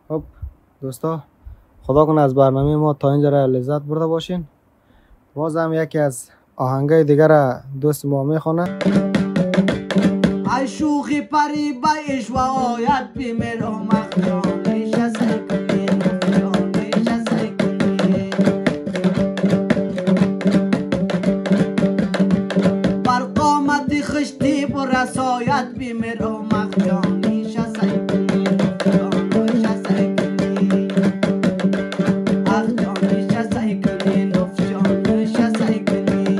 خب دوستا، خدا کنه از برنامه ما تا اینجا را لذت برده باشین. باز هم یکی از آهنگای دیگر را دوست ما میخونه. ای شوخی پری بایش و آیت بیمیر و مخیانش از کنی نفیانش از کنی بر قامت خشتی بر رسایت بیمیر و مخیانش از کنی نفیانش از کنی اخیانش از کنی نفیانش از کنی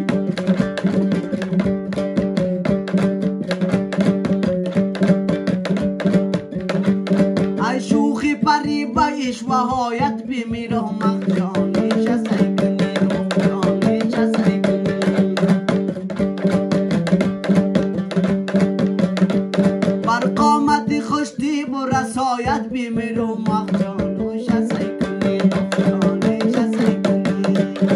ای شوخی پری بایش و حایت بیمیر و مخیانش از کنی نفیانش از کنی بر قامت خشتی بر رسایت بیمیر و مخیانش از کنی نفیانش از کنی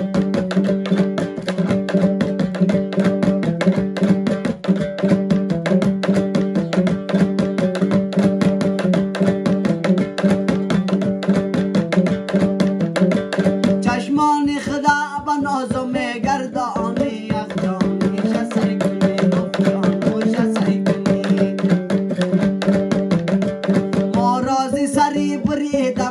چشمان خدا به نازو میگردانی یخجانش از کنی نفیانش از کنی ما رازی سری برید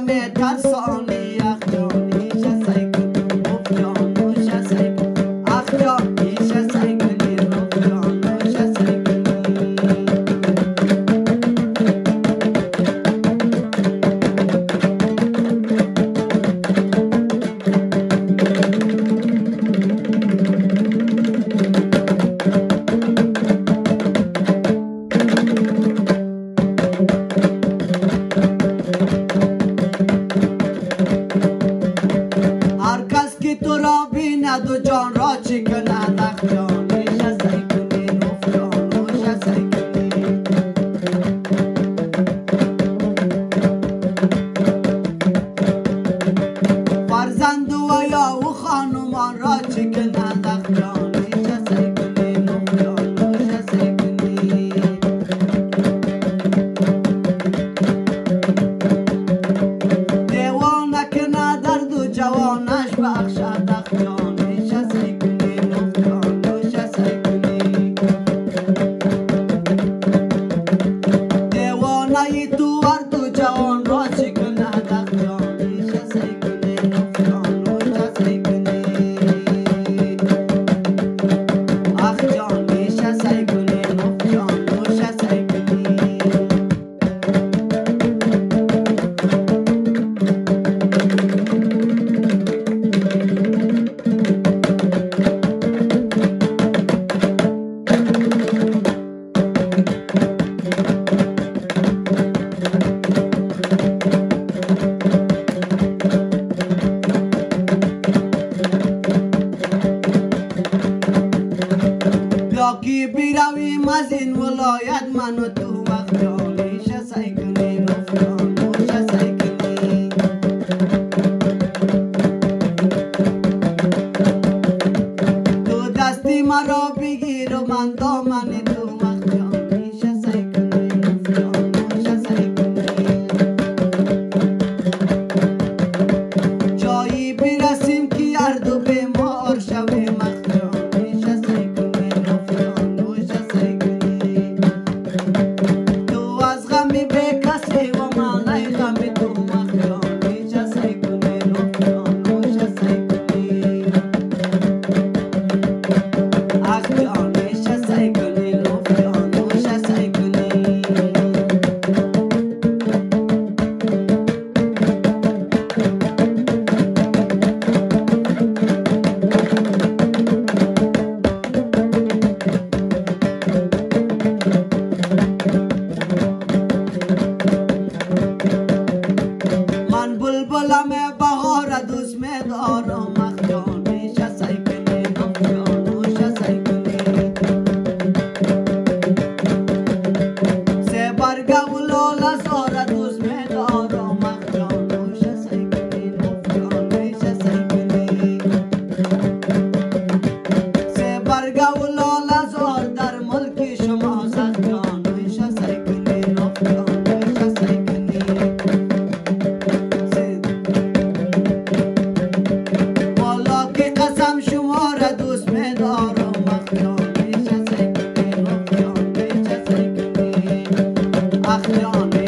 جان